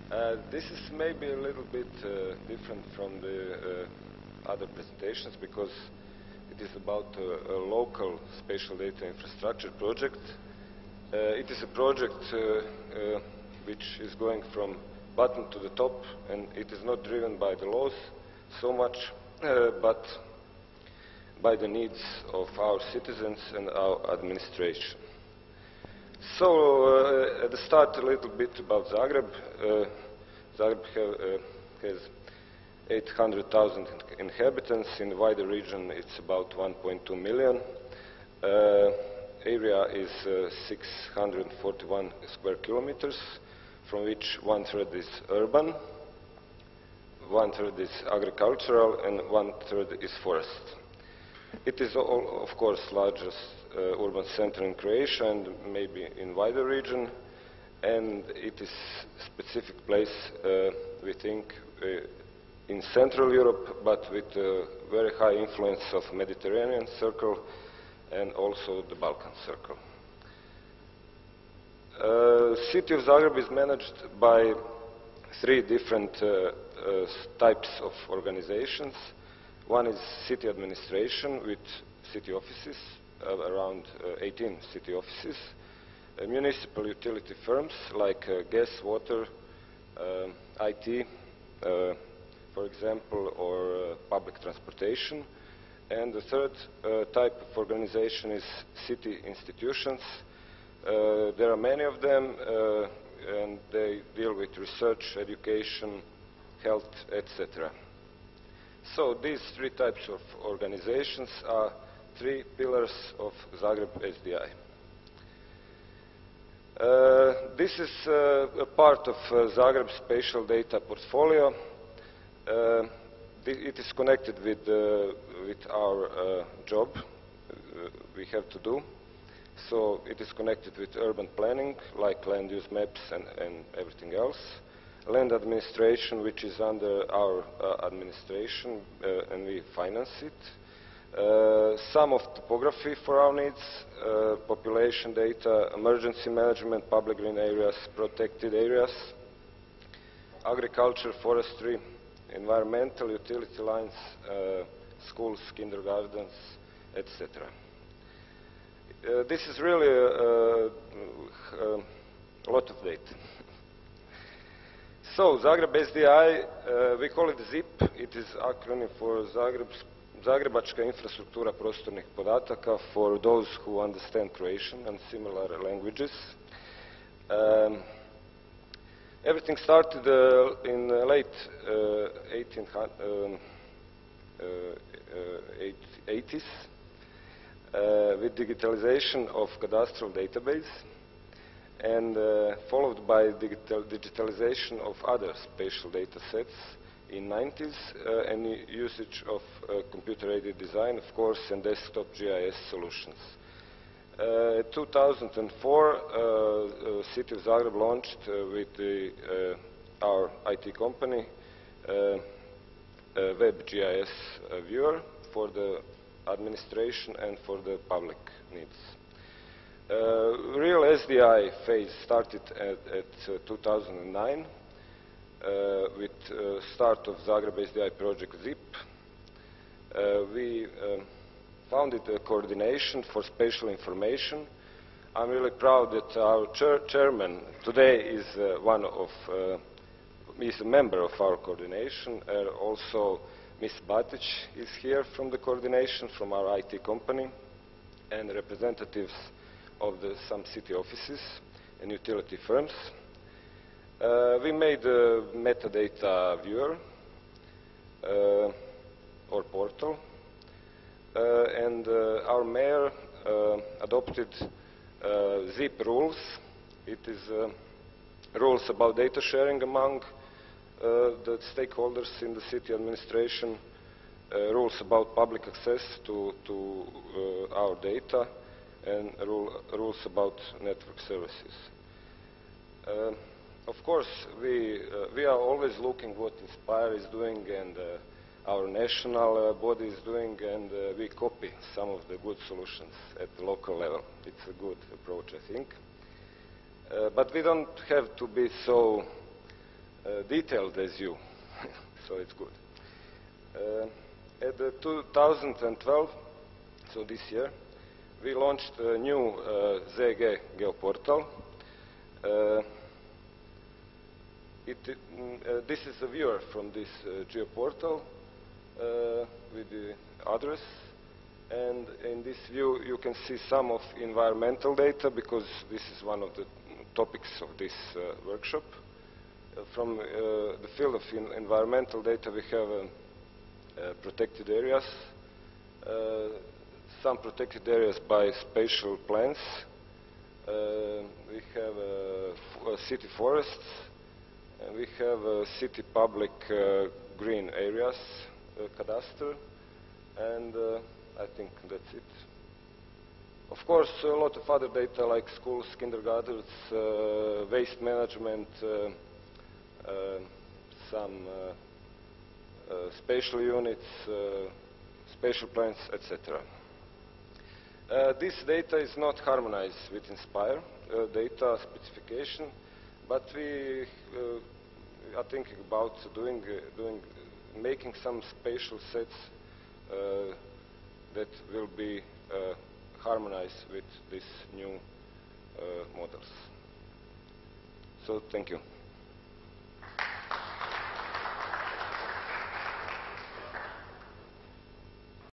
This is maybe a little bit different from the other presentations because it is about a local spatial data infrastructure project. It is a project which is going from bottom to the top, and it is not driven by the laws so much, but by the needs of our citizens and our administration. So, at the start, a little bit about Zagreb. Zagreb has 800,000 inhabitants. In the wider region, it's about 1.2 million. Area is 641 square kilometers, from which 1/3 is urban, 1/3 is agricultural, and 1/3 is forest. It is, of course, largest urban center in Croatia and maybe in wider region, and it is a specific place, we think, in Central Europe, but with a very high influence of Mediterranean circle and also the Balkan circle. City of Zagreb is managed by 3 different types of organizations. One is city administration with city offices, around 18 city offices. Municipal utility firms like gas, water, IT, for example, or public transportation. And the 3rd type of organization is city institutions. There are many of them, and they deal with research, education, health, etc. So these 3 types of organizations are 3 pillars of Zagreb SDI. This is a part of Zagreb Spatial Data portfolio. It is connected with our job we have to do. So it is connected with urban planning, like land use maps and everything else. Land administration, which is under our administration, and we finance it. Some of topography for our needs, population data, emergency management, public green areas, protected areas, agriculture, forestry, environmental, utility lines, schools, kindergartens, etc. This is really a lot of data. So, Zagreb SDI, we call it ZIP. It is acronym for Zagrebačka infrastruktura prostornih podataka, for those who understand Croatian and similar languages. Everything started in late 80s with digitalization of cadastral database, and followed by digitalization of other spatial data sets in 90s, and usage of computer-aided design, of course, and desktop GIS solutions. 2004, City of Zagreb launched with our IT company web GIS viewer for the administration and for the public needs. Real SDI phase started at 2009 with start of Zagreb SDI project ZIP. We founded a coordination for spatial information. I'm really proud that our chairman today is is a member of our coordination. Also, Ms. Batic is here from the coordination, from our IT company, and representatives of some city offices and utility firms. We made a metadata viewer or portal, and our mayor adopted ZIP rules. It is rules about data sharing among the stakeholders in the city administration, rules about public access to our data, and rules about network services. Of course, we are always looking what Inspire is doing and our national body is doing, and we copy some of the good solutions at the local level. It's a good approach, I think. But we don't have to be so detailed as you, so it's good. At the 2012, so this year, we launched a new ZG geoportal. This is a viewer from this geoportal with the address, and in this view you can see some of environmental data, because this is one of the topics of this workshop. From the field of environmental data, we have protected areas, some protected areas by spatial plans. We have city forests, and we have city public green areas, cadastre, and I think that's it. Of course, a lot of other data like schools, kindergartens, waste management, some spatial units, spatial plans, etc. This data is not harmonized with Inspire data specification, but we are thinking about making some spatial sets that will be harmonized with these new models. So, thank you.